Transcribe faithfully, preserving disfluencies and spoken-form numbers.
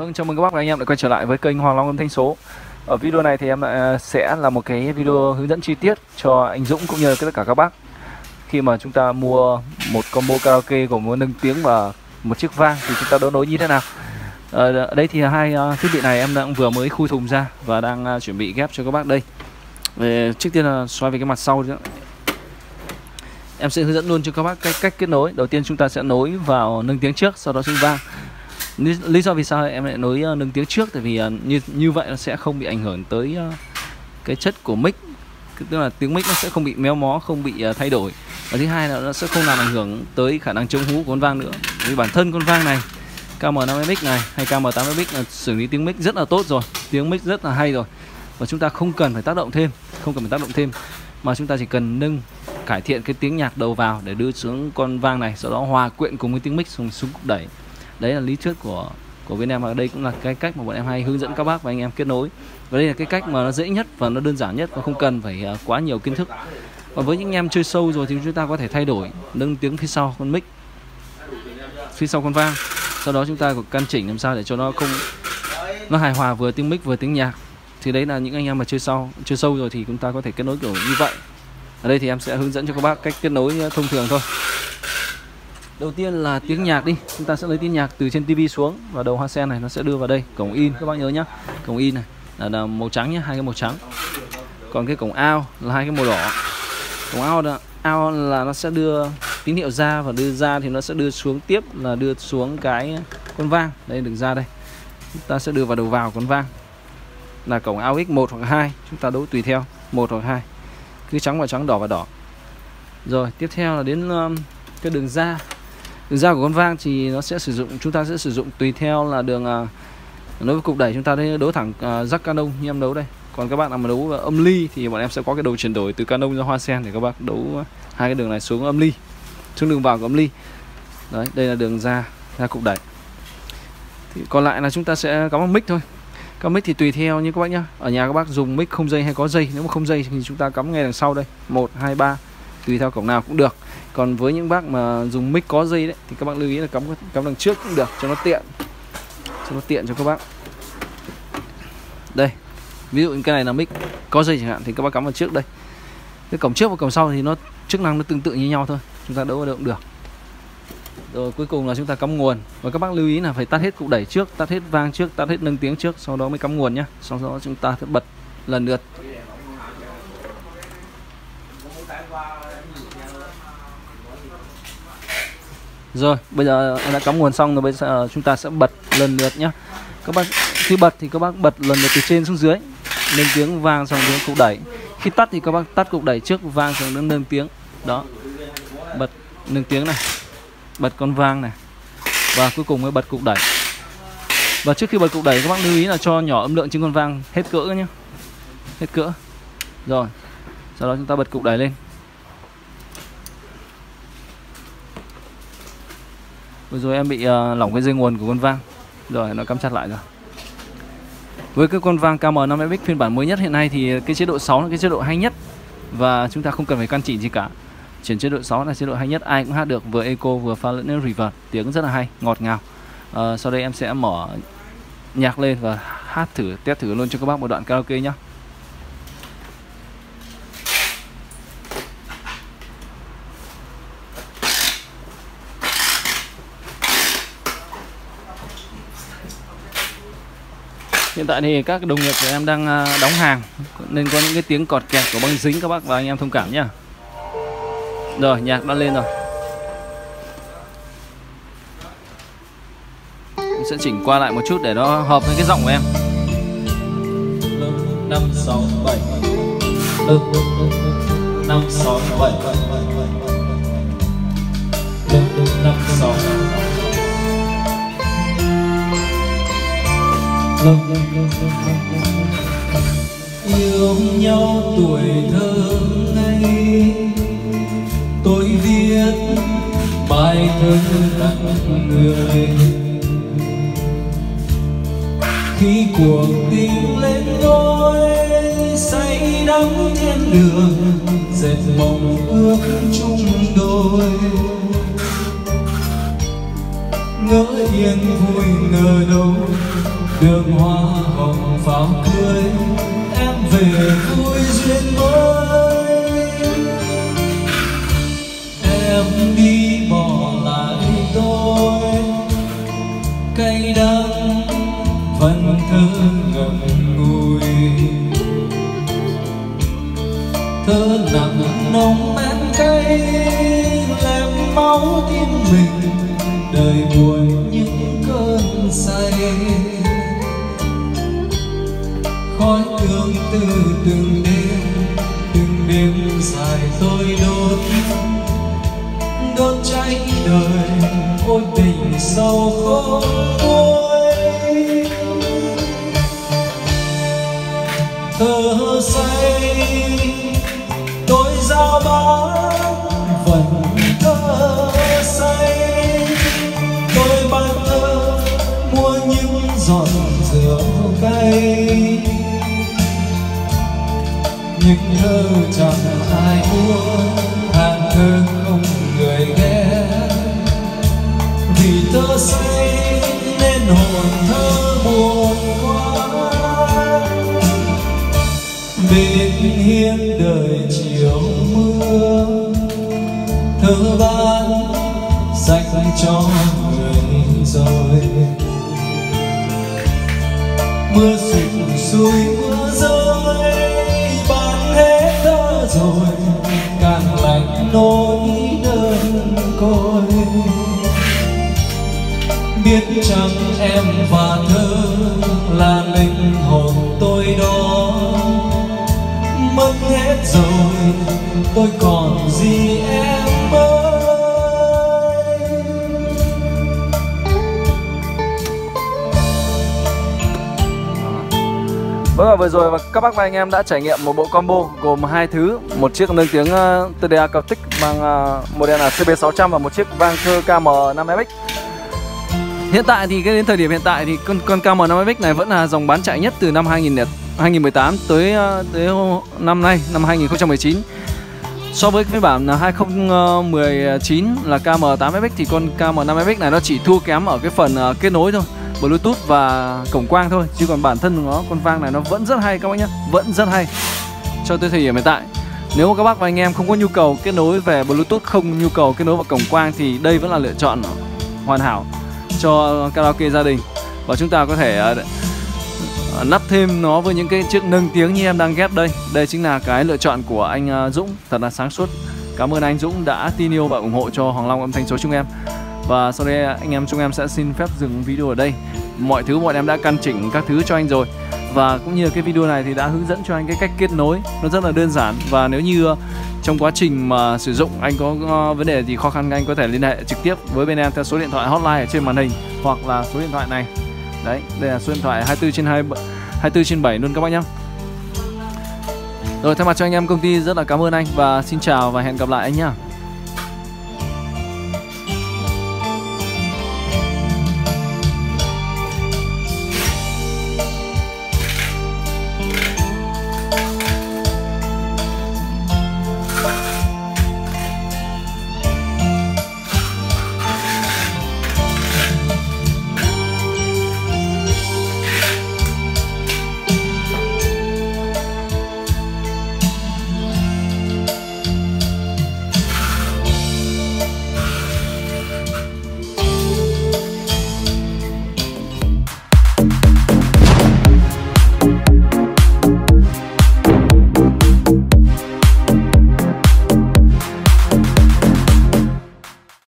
Vâng, chào mừng các bác và anh em đã quay trở lại với kênh Hoàng Long âm thanh số. Ở video này thì em lại sẽ là một cái video hướng dẫn chi tiết cho anh Dũng cũng như tất cả các bác khi mà chúng ta mua một combo karaoke gồm một nâng tiếng và một chiếc vang thì chúng ta đấu nối như thế nào. Ở đây thì hai thiết bị này em đang vừa mới khui thùng ra và đang chuẩn bị ghép cho các bác đây. Về trước tiên là xoay về cái mặt sau nữa. Em sẽ hướng dẫn luôn cho các bác cách cách kết nối. Đầu tiên chúng ta sẽ nối vào nâng tiếng trước, sau đó chiếc vang. Lý do vì sao em lại nối uh, nâng tiếng trước, tại vì uh, như như vậy nó sẽ không bị ảnh hưởng tới uh, cái chất của mic, tức là tiếng mic nó sẽ không bị méo mó, không bị uh, thay đổi. Và thứ hai là nó sẽ không làm ảnh hưởng tới khả năng chống hú của con vang nữa. Vì bản thân con vang này K M năm mươi mic này hay K M tám mươi mic là xử lý tiếng mic rất là tốt rồi, tiếng mic rất là hay rồi, và chúng ta không cần phải tác động thêm, không cần phải tác động thêm mà chúng ta chỉ cần nâng cải thiện cái tiếng nhạc đầu vào để đưa xuống con vang này, sau đó hòa quyện cùng với tiếng mic xuống xuống cục đẩy. Đấy là lý thuyết của của bên em, và đây cũng là cái cách mà bọn em hay hướng dẫn các bác và anh em kết nối. Và đây là cái cách mà nó dễ nhất và nó đơn giản nhất và không cần phải uh, quá nhiều kiến thức. Còn với những em chơi sâu rồi thì chúng ta có thể thay đổi nâng tiếng phía sau con mic, phía sau con vang, sau đó chúng ta có căn chỉnh làm sao để cho nó không nó hài hòa vừa tiếng mic vừa tiếng nhạc. Thì đấy là những anh em mà chơi sâu chơi sâu rồi thì chúng ta có thể kết nối kiểu như vậy. Ở đây thì em sẽ hướng dẫn cho các bác cách kết nối thông thường thôi. Đầu tiên là tiếng nhạc đi, chúng ta sẽ lấy tiếng nhạc từ trên tivi xuống và đầu hoa sen này nó sẽ đưa vào đây, cổng in các bác nhớ nhá. Cổng in này là, là màu trắng nhé, hai cái màu trắng. Còn cái cổng out là hai cái màu đỏ. Cổng out là out là nó sẽ đưa tín hiệu ra, và đưa ra thì nó sẽ đưa xuống tiếp là đưa xuống cái con vang. Đây, đường ra đây. Chúng ta sẽ đưa vào đầu vào con vang. Là cổng out x một hoặc hai, chúng ta đấu tùy theo, một hoặc hai. Cứ trắng và trắng, đỏ và đỏ. Rồi, tiếp theo là đến um, cái đường ra. Đường ra của con vang thì nó sẽ sử dụng, chúng ta sẽ sử dụng tùy theo là đường uh, nối với cục đẩy, chúng ta đấu thẳng uh, jack Canon như em đấu đây. Còn các bạn nào mà đấu âm ly thì bọn em sẽ có cái đầu chuyển đổi từ Canon ra hoa sen để các bác đấu uh, hai cái đường này xuống âm ly, xuống đường vào của âm ly. Đấy, đây là đường ra ra cục đẩy. Thì còn lại là chúng ta sẽ cắm vào mic thôi. Cắm mic thì tùy theo như các bác nhá. Ở nhà các bác dùng mic không dây hay có dây, nếu mà không dây thì chúng ta cắm ngay đằng sau đây, một, hai, ba, tùy theo cổng nào cũng được. Còn với những bác mà dùng mic có dây đấy thì các bác lưu ý là cắm cắm đằng trước cũng được cho nó tiện, cho nó tiện cho các bác. Đây, ví dụ như cái này là mic có dây chẳng hạn thì các bác cắm vào trước đây. Cái cổng trước và cổng sau thì nó chức năng nó tương tự như nhau thôi, chúng ta đấu ở đâu cũng được. Rồi cuối cùng là chúng ta cắm nguồn, và các bác lưu ý là phải tắt hết cục đẩy trước, tắt hết vang trước, tắt hết nâng tiếng trước, sau đó mới cắm nguồn nhá. Sau đó chúng ta sẽ bật lần lượt. Rồi, bây giờ em đã cắm nguồn xong rồi, bây giờ chúng ta sẽ bật lần lượt nhá. Các bác khi bật thì các bác bật lần lượt từ trên xuống dưới, nâng tiếng, vang, xong đến cục đẩy. Khi tắt thì các bác tắt cục đẩy trước, vang, xong đến nâng tiếng. Đó, bật nâng tiếng này, bật con vang này, và cuối cùng mới bật cục đẩy. Và trước khi bật cục đẩy các bác lưu ý là cho nhỏ âm lượng trên con vang hết cỡ nhé, hết cỡ. Rồi, sau đó chúng ta bật cục đẩy lên. Vừa rồi em bị uh, lỏng cái dây nguồn của con vang, rồi nó cắm chặt lại rồi. Với cái con vang K M năm mươi mic phiên bản mới nhất hiện nay thì cái chế độ sáu là cái chế độ hay nhất, và chúng ta không cần phải căn chỉnh gì cả. Chuyển chế độ sáu là chế độ hay nhất, ai cũng hát được, vừa echo vừa pha lẫn reverb, tiếng rất là hay, ngọt ngào. À, sau đây em sẽ mở nhạc lên và hát thử, test thử luôn cho các bác một đoạn karaoke nhé. Hiện tại thì các đồng nghiệp của em đang đóng hàng nên có những cái tiếng cọt kẹt của băng dính, các bác và anh em thông cảm nhé. Rồi, nhạc đã lên rồi. Mình sẽ chỉnh qua lại một chút để nó hợp với cái giọng của em. năm sáu bảy năm sáu bảy năm sáu yêu nhau tuổi thơ ngây, tôi viết bài thơ tặng người. Khi cuộc tình lên ngôi say đắm thiên đường, dệt mộng ước chung đôi. ngỡ yên vui ngờ đâu đường hoa hồng pháo cưới, em về vui duyên mới. Em đi bỏ lại tôi, cay đắng vẫn thơ ngậm ngùi, thơ nặng nồng men cay lem máu tim mình, đời buồn những cơn say. Khói tương tư từng đêm, từng đêm dài tôi đốt, đốt cháy đời ôi tình sâu không nguôi. Thơ say tôi giao bán vẫn thơ say, tôi ban thơ mua những giọt rượu cay, những thơ chẳng ai mua, hàng thơ không người nghe. Vì thơ say nên hồn thơ buồn quá, bên hiên đời chiều mưa, thơ ban sách cho người rồi. Mưa sụp xuôi mưa rơi, bán hết thơ rồi, càng lạnh nỗi đơn côi. Biết chăng em và thơ là linh hồn tôi đó, mất hết rồi tôi còn gì em ơi. Vâng, và vừa rồi và các bác và anh em đã trải nghiệm một bộ combo gồm hai thứ, một chiếc nâng tiếng uh, tê đê a Celtic bằng uh, model là C B sáu trăm và một chiếc vang thơ K M năm F X. Hiện tại thì cái đến thời điểm hiện tại thì con con K M năm F X này vẫn là dòng bán chạy nhất từ năm hai nghìn mười tám tới uh, tới năm nay, năm hai nghìn không trăm mười chín. So với cái phiên bản hai không một chín là K M tám F X thì con K M năm F X này nó chỉ thua kém ở cái phần uh, kết nối thôi, Bluetooth và cổng quang thôi, chứ còn bản thân nó con vang này nó vẫn rất hay các bác nhé, vẫn rất hay cho tới thời điểm hiện tại. Nếu mà các bác và anh em không có nhu cầu kết nối về Bluetooth, không nhu cầu kết nối vào cổng quang thì đây vẫn là lựa chọn hoàn hảo cho karaoke gia đình. Và chúng ta có thể uh, nắp thêm nó với những cái chiếc nâng tiếng như em đang ghép đây. Đây chính là cái lựa chọn của anh uh, Dũng, thật là sáng suốt. Cảm ơn anh Dũng đã tin yêu và ủng hộ cho Hoàng Long âm thanh số chúng em. Và sau đây anh em chúng em sẽ xin phép dừng video ở đây. Mọi thứ bọn em đã căn chỉnh các thứ cho anh rồi, và cũng như cái video này thì đã hướng dẫn cho anh cái cách kết nối nó rất là đơn giản. Và nếu như uh, trong quá trình mà sử dụng anh có uh, vấn đề gì khó khăn, anh có thể liên hệ trực tiếp với bên em theo số điện thoại hotline ở trên màn hình hoặc là số điện thoại này. Đấy, đây là số điện thoại hai mươi tư trên hai mươi tư trên bảy luôn các bác nhé. Rồi, thay mặt cho anh em công ty rất là cảm ơn anh và xin chào và hẹn gặp lại anh nhé.